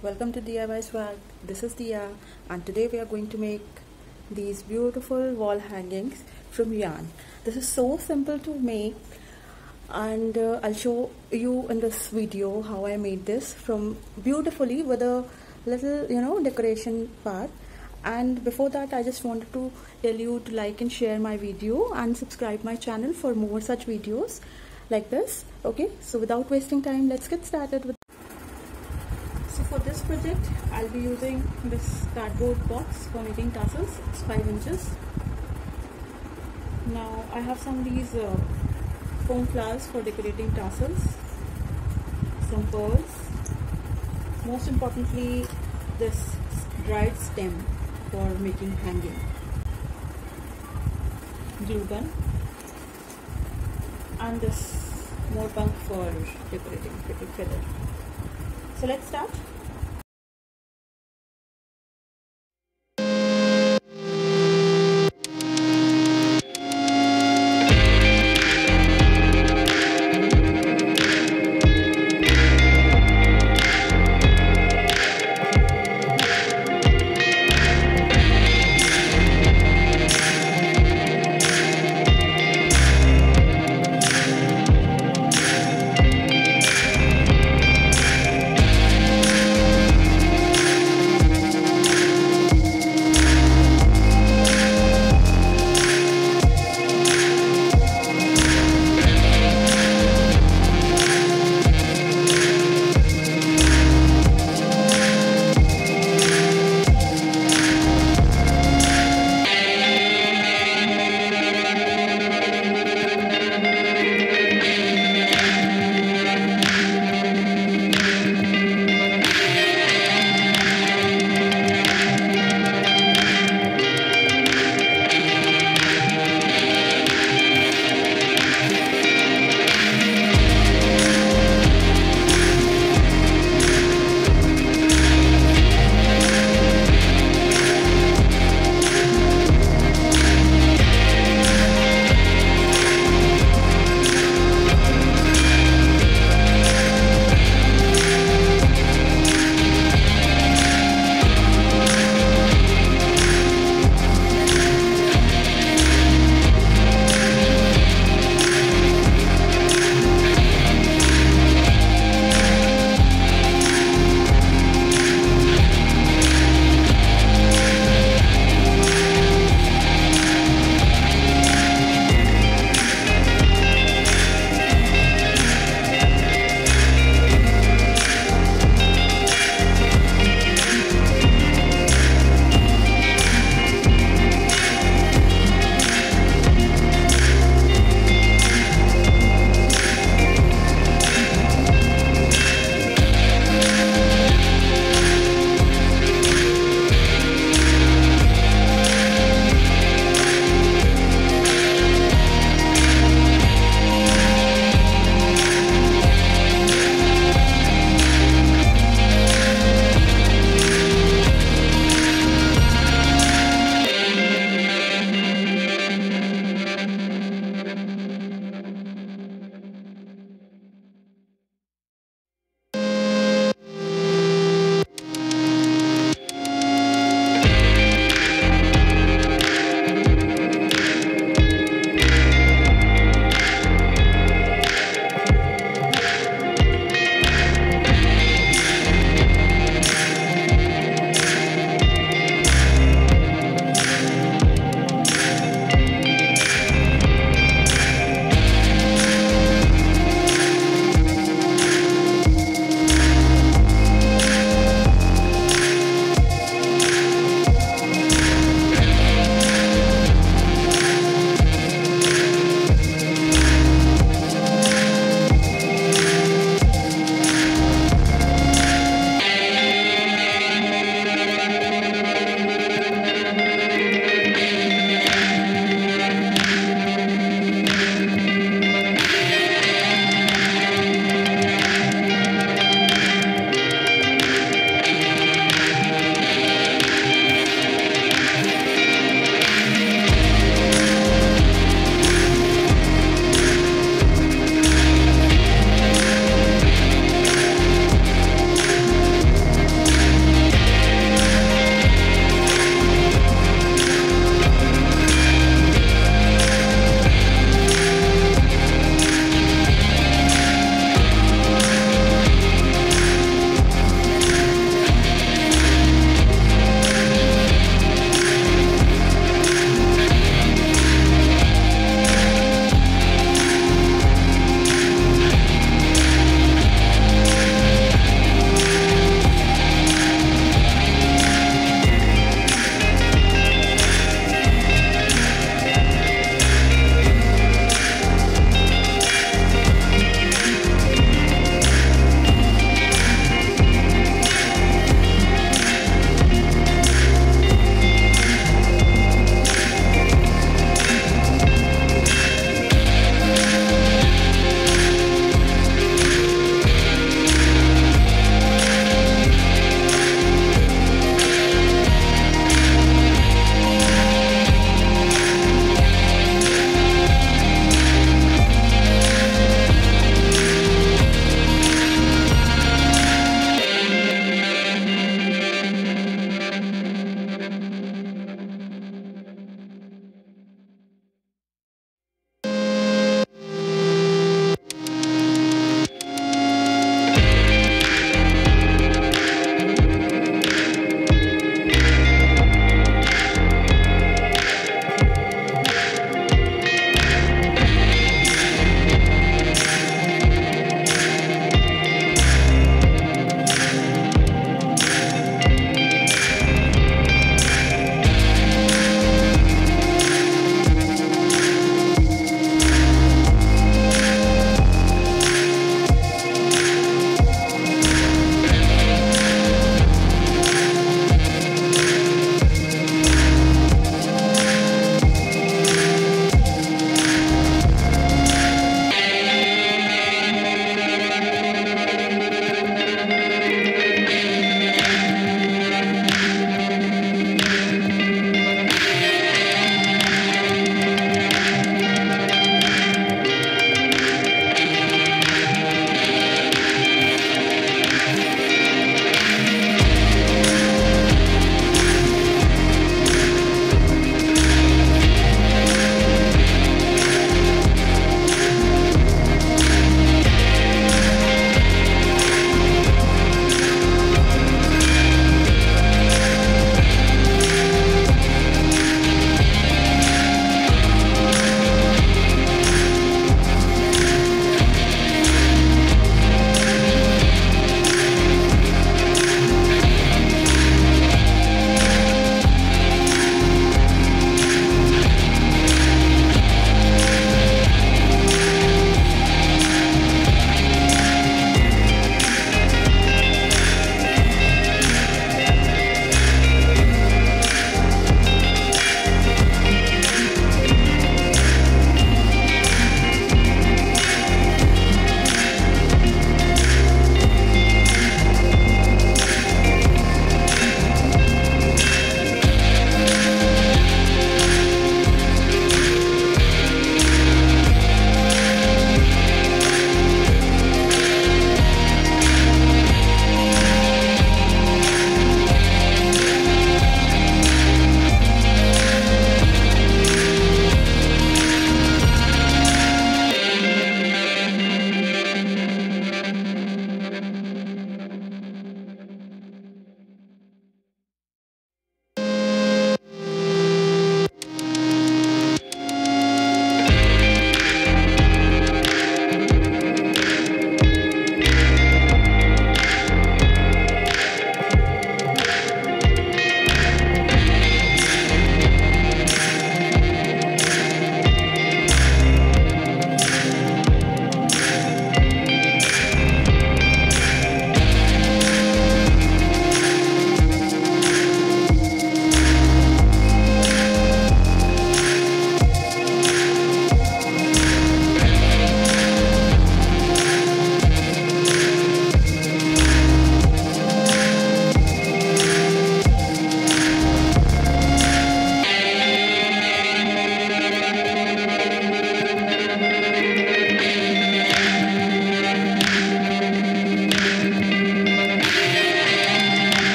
Welcome to DIY Swag. This is Dia, and today we are going to make these beautiful wall hangings from yarn. This is so simple to make, and I'll show you in this video how I made this from beautifully with a little decoration part. And before that, I just wanted to tell you to like and share my video and subscribe my channel for more such videos like this. Okay, so without wasting time, let's get started with. So for this project, I'll be using this cardboard box for making tassels. It's 5 inches. Now I have some of these foam flowers for decorating tassels, some pearls, most importantly this dried stem for making hanging, glue gun, and this more punk for decorating feather. So let's start.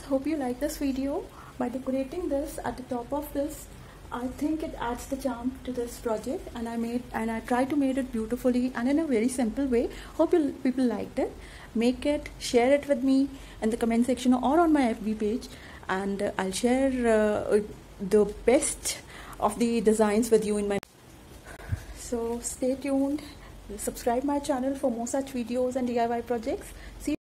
hope you like this video. By decorating this at the top of this, I think it adds the charm to this project, and I tried to make it beautifully and in a very simple way. Hope people liked it. Make it, share it with me in the comment section or on my FB page, and I'll share the best of the designs with you in my. So stay tuned. Subscribe my channel for more such videos and DIY projects. See